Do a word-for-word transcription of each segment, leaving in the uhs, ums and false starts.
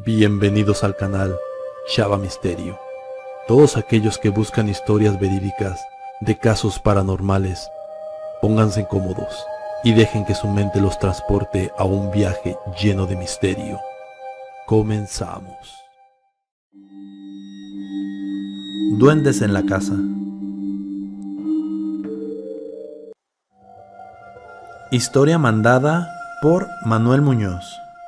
Bienvenidos al canal Shaba Misterio. Todos aquellos que buscan historias verídicas de casos paranormales, pónganse cómodos y dejen que su mente los transporte a un viaje lleno de misterio. Comenzamos. Duendes en la casa. Historia mandada por Manuel Muñoz.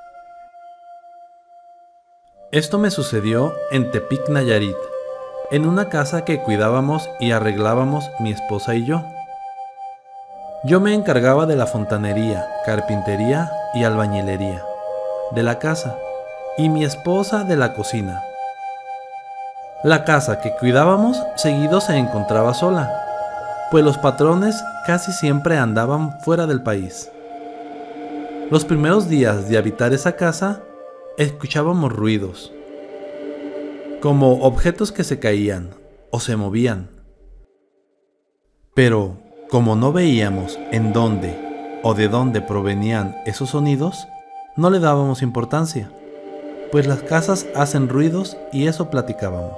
Esto me sucedió en Tepic, Nayarit, en una casa que cuidábamos y arreglábamos mi esposa y yo. Yo me encargaba de la fontanería, carpintería y albañilería de la casa, y mi esposa de la cocina. La casa que cuidábamos seguido se encontraba sola, pues los patrones casi siempre andaban fuera del país. Los primeros días de habitar esa casa, escuchábamos ruidos, como objetos que se caían o se movían. Pero como no veíamos en dónde o de dónde provenían esos sonidos, no le dábamos importancia, pues las casas hacen ruidos y eso platicábamos.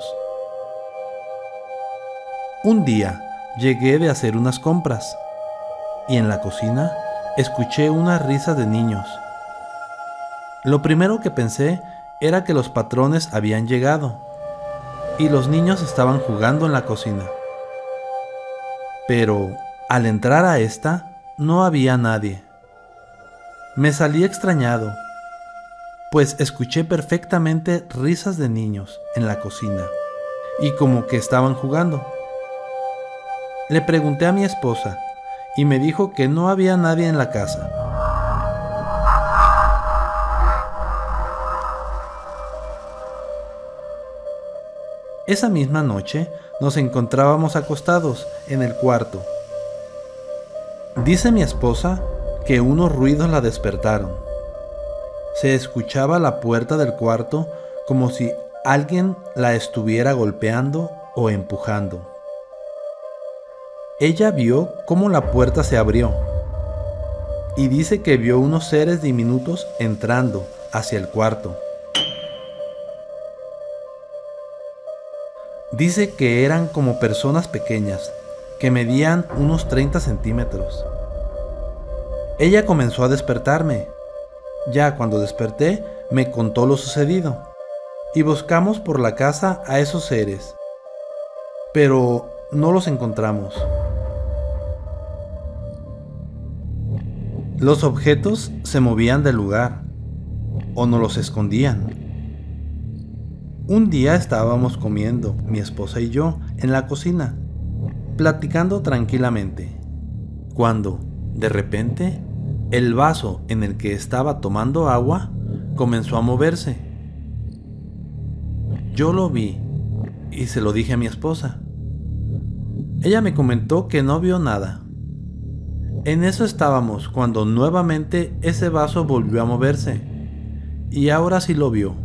Un día llegué de hacer unas compras y en la cocina escuché unas risas de niños. Lo primero que pensé era que los patrones habían llegado y los niños estaban jugando en la cocina. Pero al entrar a esta no había nadie. Me salí extrañado, pues escuché perfectamente risas de niños en la cocina y como que estaban jugando. Le pregunté a mi esposa y me dijo que no había nadie en la casa. Esa misma noche nos encontrábamos acostados en el cuarto. Dice mi esposa que unos ruidos la despertaron. Se escuchaba la puerta del cuarto como si alguien la estuviera golpeando o empujando. Ella vio cómo la puerta se abrió y dice que vio unos seres diminutos entrando hacia el cuarto. Dice que eran como personas pequeñas, que medían unos treinta centímetros. Ella comenzó a despertarme. Ya cuando desperté, me contó lo sucedido, y buscamos por la casa a esos seres, pero no los encontramos. Los objetos se movían del lugar, o no los escondían. Un día estábamos comiendo, mi esposa y yo, en la cocina, platicando tranquilamente, cuando, de repente, el vaso en el que estaba tomando agua comenzó a moverse. Yo lo vi y se lo dije a mi esposa. Ella me comentó que no vio nada. En eso estábamos cuando nuevamente ese vaso volvió a moverse, y ahora sí lo vio.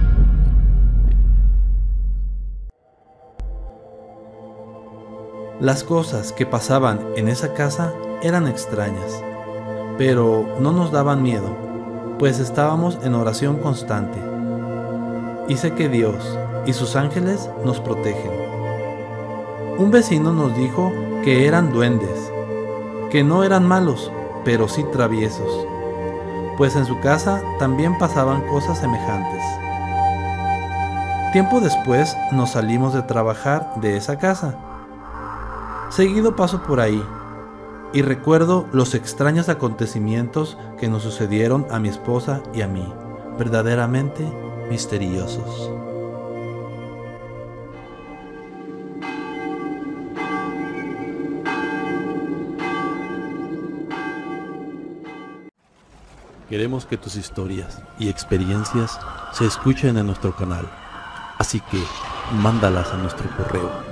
Las cosas que pasaban en esa casa eran extrañas, pero no nos daban miedo, pues estábamos en oración constante. Y sé que Dios y sus ángeles nos protegen. Un vecino nos dijo que eran duendes, que no eran malos, pero sí traviesos, pues en su casa también pasaban cosas semejantes. Tiempo después nos salimos de trabajar de esa casa. Seguido paso por ahí y recuerdo los extraños acontecimientos que nos sucedieron a mi esposa y a mí, verdaderamente misteriosos. Queremos que tus historias y experiencias se escuchen en nuestro canal, así que mándalas a nuestro correo